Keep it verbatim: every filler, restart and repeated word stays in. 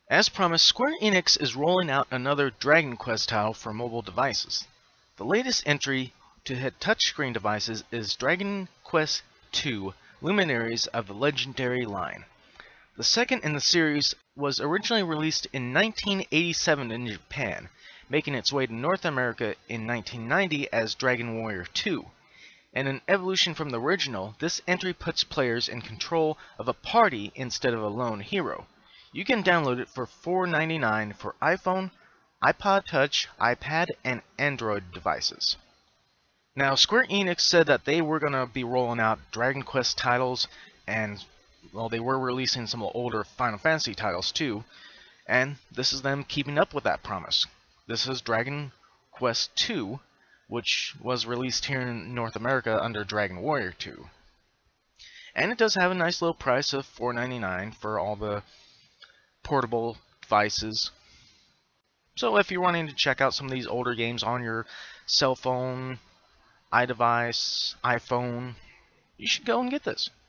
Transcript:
As promised, Square Enix is rolling out another Dragon Quest title for mobile devices. The latest entry to hit touchscreen devices is Dragon Quest two Luminaries of the Legendary Line. The second in the series was originally released in nineteen eighty-seven in Japan, making its way to North America in nineteen ninety as Dragon Warrior two. And an evolution from the original, this entry puts players in control of a party instead of a lone hero. You can download it for four ninety-nine for iPhone, iPod Touch, iPad, and Android devices. Now, Square Enix said that they were going to be rolling out Dragon Quest titles, and well, they were releasing some older Final Fantasy titles too, and this is them keeping up with that promise. This is Dragon Quest two, which was released here in North America under Dragon Warrior two. And it does have a nice little price of four ninety-nine for all the portable devices. So if you're wanting to check out some of these older games on your cell phone, iDevice, iPhone, you should go and get this.